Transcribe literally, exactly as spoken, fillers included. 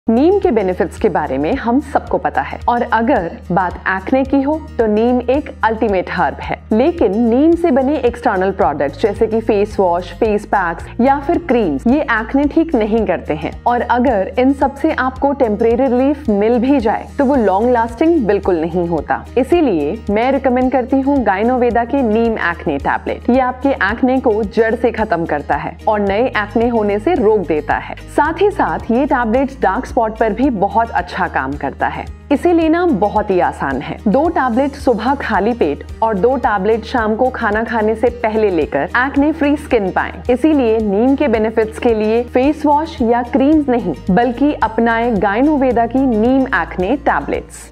नीम के बेनिफिट्स के बारे में हम सबको पता है और अगर बात एक्ने की हो तो नीम एक अल्टीमेट हर्ब है। लेकिन नीम से बने एक्सटर्नल प्रोडक्ट्स जैसे कि फेस वॉश, फेस पैक्स या फिर क्रीम्स ये एक्ने ठीक नहीं करते हैं और अगर इन सब से आपको टेम्परेरी रिलीफ मिल भी जाए तो वो लॉन्ग लास्टिंग बिल्कुल नहीं होता। इसीलिए मैं रिकमेंड करती हूँ गायनोवेदा के नीम एक्ने टैबलेट। ये आपके एक्ने को जड़ से खत्म करता है और नए एक्ने होने से रोक देता है। साथ ही साथ ये टैबलेट डार्क स्पॉट पर भी बहुत अच्छा काम करता है। इसे लेना बहुत ही आसान है। दो टैबलेट सुबह खाली पेट और दो टैबलेट शाम को खाना खाने से पहले लेकर एक्ने फ्री स्किन पाएं। इसीलिए नीम के बेनिफिट्स के लिए फेस वॉश या क्रीम्स नहीं बल्कि अपनाएं गायनोवेदा की नीम एक्ने टैबलेट्स।